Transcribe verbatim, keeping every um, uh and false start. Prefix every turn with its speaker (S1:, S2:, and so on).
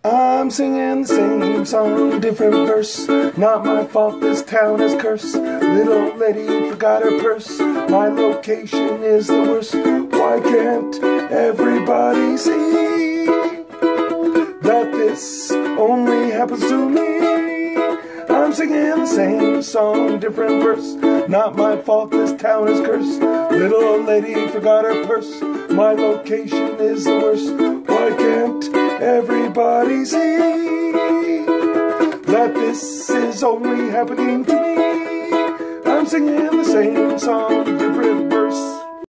S1: I'm singing the same song, different verse. Not my fault this town is cursed. Little lady forgot her purse. My location is the worst. Why can't everybody see that this only happens to me? I'm singing the same song, different verse. Not my fault this town is cursed. Little lady forgot her purse. My location is the worst. Why can't everybody see that this is only happening to me? I'm singing the same song, different